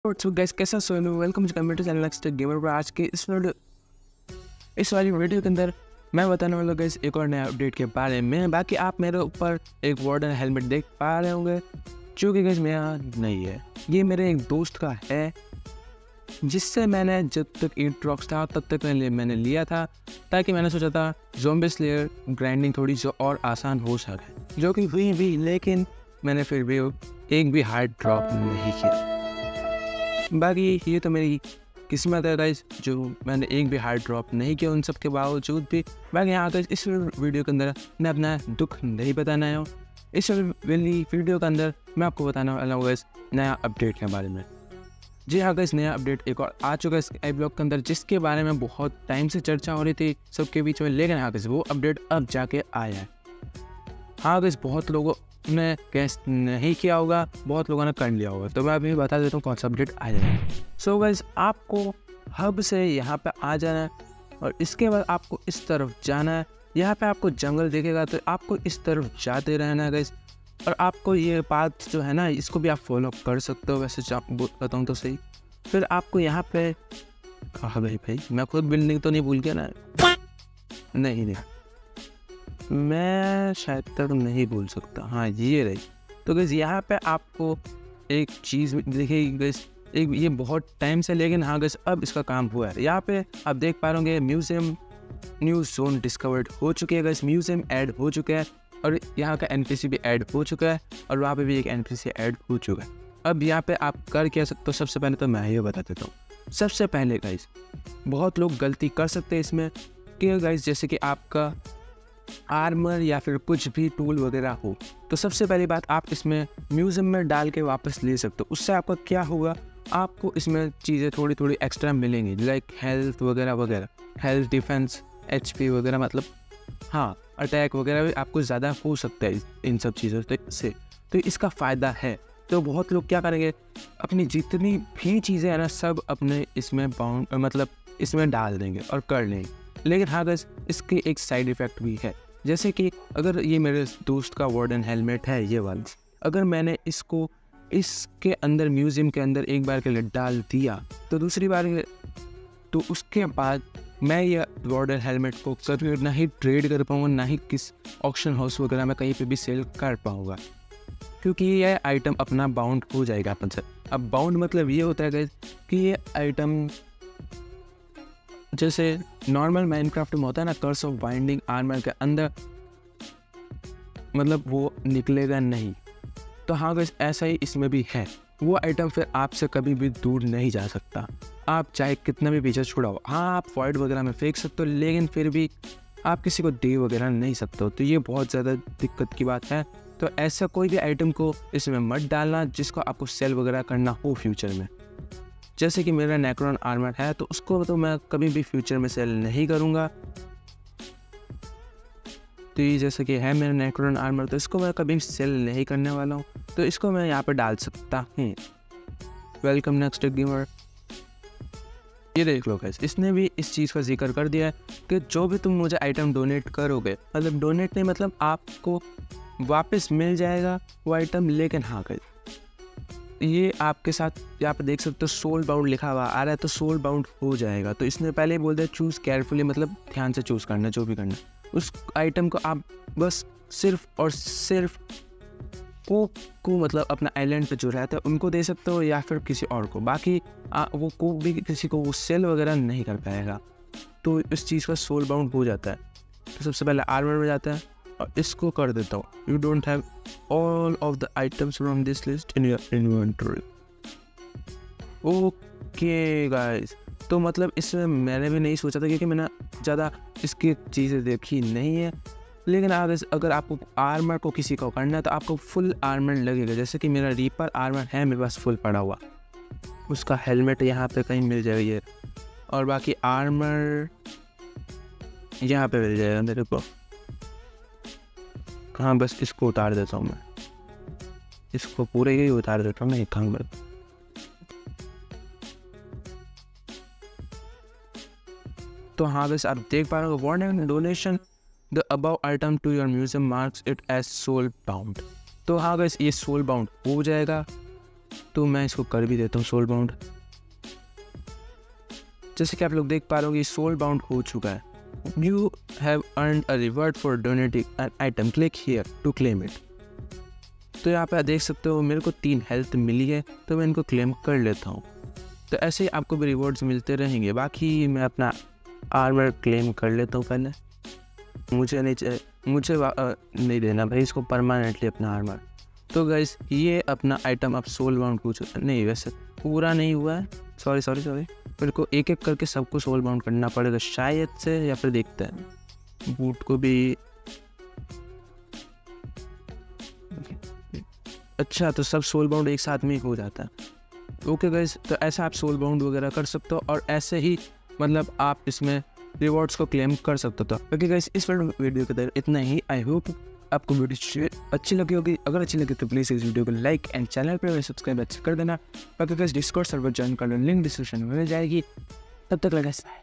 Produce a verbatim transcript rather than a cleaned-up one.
सो guys कैसा Sonu welcome to community channel next gamer पर। आज के इस वीडियो इस वाली वीडियो के अंदर मैं बताने वाला हूँ गाइस एक और नया अपडेट के बारे में। बाकी आप मेरे ऊपर एक वार्डन हेलमेट देख पा रहे होंगे जो कि गाइस मेरा नहीं है, ये मेरे एक दोस्त का है, जिससे मैंने जब तक एट रॉक्स था तब तक मैंने मैंने लिया था, ताकि मैंने सोचा था ज़ॉम्बी स्लेयर ग्राइंडिंग थोड़ी सी और आसान हो सके, जो कि हुई भी, लेकिन मैंने फिर भी एक भी हार्ड ड्रॉप नहीं किया। बाकी ये तो मेरी किस्मत है गाइस, जो मैंने एक भी हार्ड ड्रॉप नहीं किया उन सब के बावजूद भी। बाकी यहाँ गाइस इस वीडियो के अंदर मैं अपना दुख नहीं बताना आया हूँ। इस वाली वीडियो के अंदर मैं आपको बताने वाला हूँ गाइस नया अपडेट के बारे में। जी हाँ गाइस, नया अपडेट एक और आ चुका है इस आई ब्लॉग के अंदर, जिसके बारे में बहुत टाइम से चर्चा हो रही थी सबके बीच में, लेकिन हाँ गाइस वो अपडेट अब जाके आया है। हाँ गाइस बहुत लोगों ने गैस नहीं किया होगा, बहुत लोगों ने कर लिया होगा, तो मैं अभी बता देता हूँ कौन सा अपडेट आ जाएगा। सो गाइस आपको हब से यहाँ पे आ जाना है और इसके बाद आपको इस तरफ जाना है। यहाँ पे आपको जंगल दिखेगा तो आपको इस तरफ जाते रहना है गाइस। और आपको ये पाथ जो है ना, इसको भी आप फॉलो कर सकते हो वैसे बताऊँ तो सही। फिर आपको यहाँ पे कहा भाई भाई मैं खुद बिल्डिंग तो नहीं भूल गया ना? नहीं नहीं मैं शायद तक नहीं भूल सकता। हाँ ये रही। तो गैस यहाँ पे आपको एक चीज़ दिखेगी गैस, एक ये बहुत टाइम से, लेकिन हाँ गैस अब इसका काम हुआ है। यहाँ पे आप देख पा रहे म्यूजियम न्यू जोन डिस्कवर्ड हो चुकी है गैस, म्यूजियम ऐड हो चुका है और यहाँ का एनपीसी भी ऐड हो चुका है और वहाँ पे भी एक एनपीसी ऐड हो चुका है। अब यहाँ पे आप कर क्या सकते हो, सबसे पहले तो मैं ये बता देता हूँ। सबसे पहले गाइस बहुत लोग गलती कर सकते हैं इसमें कि गाइस जैसे कि आपका आर्मर या फिर कुछ भी टूल वगैरह हो, तो सबसे पहली बात आप इसमें म्यूजियम में डाल के वापस ले सकते हो। उससे आपका क्या होगा, आपको इसमें चीज़ें थोड़ी थोड़ी एक्स्ट्रा मिलेंगी, लाइक हेल्थ वगैरह वगैरह, हेल्थ डिफेंस एचपी वगैरह, मतलब हाँ अटैक वगैरह भी आपको ज़्यादा हो सकता है इन सब चीज़ों से, तो इसका फ़ायदा है। तो बहुत लोग क्या करेंगे, अपनी जितनी भी चीज़ें हैं ना सब अपने इसमें बाउंड मतलब इसमें डाल देंगे और कर लेंगे। लेकिन हाँ गाइस इसके एक साइड इफ़ेक्ट भी है, जैसे कि अगर ये मेरे दोस्त का वार्डन हेलमेट है ये वाला, अगर मैंने इसको इसके अंदर म्यूज़ियम के अंदर एक बार के लिए डाल दिया तो दूसरी बार तो उसके बाद मैं ये वार्डन हेलमेट को कभी ना ही ट्रेड कर पाऊँगा, ना ही किस ऑक्शन हाउस वगैरह में कहीं पे भी सेल कर पाऊँगा, क्योंकि ये आइटम अपना बाउंड हो जाएगा अपन से। अब बाउंड मतलब ये होता है गाइस कि ये आइटम जैसे नॉर्मल माइनक्राफ्ट में होता है ना, कर्स ऑफ बाइंडिंग आर्मर के अंदर, मतलब वो निकलेगा नहीं। तो हाँ गाइस ऐसा ही इसमें भी है, वो आइटम फिर आपसे कभी भी दूर नहीं जा सकता, आप चाहे कितना भी पीछे छुड़ाओ। हाँ आप फॉइड वगैरह में फेंक सकते हो, लेकिन फिर भी आप किसी को दे वगैरह नहीं सकते हो, तो ये बहुत ज़्यादा दिक्कत की बात है। तो ऐसा कोई भी आइटम को इसमें मत डालना जिसको आपको सेल वगैरह करना हो फ्यूचर में। जैसे कि मेरा नेक्रोन आर्मर है तो उसको तो मैं कभी भी फ्यूचर में सेल नहीं करूँगा। तो ये जैसे कि है मेरा नेक्रोन आर्मर, तो इसको मैं कभी सेल नहीं करने वाला हूँ, तो इसको मैं यहाँ पे डाल सकता हूँ। Welcome next gamer. ये देख लो गाइस, इसने भी इस चीज़ का जिक्र कर दिया है कि जो भी तुम मुझे आइटम डोनेट करोगे, मतलब डोनेट नहीं मतलब आपको वापस मिल जाएगा वो आइटम। लेकिन हाँ गाइस ये आपके साथ यहाँ पे देख सकते हो सोल बाउंड लिखा हुआ आ रहा है, तो सोल बाउंड हो जाएगा। तो इसने पहले ही बोल दिया चूज़ केयरफुली, मतलब ध्यान से चूज़ करना जो भी करना। उस आइटम को आप बस सिर्फ और सिर्फ कोक को मतलब अपना आइलैंड पे जो रहता है उनको दे सकते हो, या फिर किसी और को। बाकी आ, वो कोक भी किसी को वो सेल वगैरह नहीं कर पाएगा, तो इस चीज़ का सोल बाउंड हो जाता है। तो सबसे पहले आर्मर में जाता है और इसको कर देता हूँ, you don't have all of the items from this list in your inventory. Okay guys, तो मतलब इसमें मैंने भी नहीं सोचा था क्योंकि मैंने ज़्यादा इसकी चीज़ें देखी नहीं है। लेकिन अगर आपको आर्मर को किसी को करना है तो आपको फुल आर्मर लगेगा, जैसे कि मेरा रीपर आर्मर है मेरे पास फुल पड़ा हुआ, उसका हेलमेट यहाँ पे कहीं मिल जाएगा ये, और बाकी आर्मर यहाँ पे मिल जाएगा मेरे को। हाँ बस इसको उतार देता हूँ मैं, इसको पूरे ही उतार देता हूँ मैं एक में। तो हाँ बस आप देख पा रहे हो, warning donation the above item to your museum marks it as soul bound. तो हाँ बस ये सोल बाउंड हो जाएगा तो मैं इसको कर भी देता हूँ सोल बाउंड। जैसे कि आप लोग देख पा रहे हो सोल बाउंड हो चुका है। You have earned a reward for donating an item, click here to claim it. तो यहाँ पे आप देख सकते हो मेरे को तीन हेल्थ मिली है, तो मैं इनको क्लेम कर लेता हूँ। तो ऐसे ही आपको भी रिवॉर्ड्स मिलते रहेंगे। बाकी मैं अपना आर्मर क्लेम कर लेता हूँ पहले। मुझे नहीं चाहिए, मुझे नहीं देना भाई इसको परमानेंटली अपना आर्मर। तो गाइस ये अपना आइटम अब सोल बाउंड कुछ नहीं, वैसे पूरा नहीं हुआ है, सॉरी सॉरी सॉरी मेरे को एक एक करके सबको सोल बाउंड करना पड़ेगा शायद से, या फिर देखते हैं बूट को भी। अच्छा तो सब सोल बाउंड एक साथ में ही हो जाता है। ओके गाइस, तो ऐसा आप सोल बाउंड वगैरह कर सकते हो और ऐसे ही मतलब आप इसमें रिवॉर्ड्स को क्लेम कर सकते हो। ओके गाइस, इस वीडियो के अंदर इतना ही। आई होप आपको वीडियो अच्छी लगी होगी। अगर अच्छी लगी तो प्लीज़ इस वीडियो को लाइक एंड चैनल पर सब्सक्राइब कर देना। बाकी गाइस डिस्कॉर्ड सर्वर ज्वाइन कर लो, लिंक डिस्क्रिप्शन में मिल जाएगी। तब तक लगा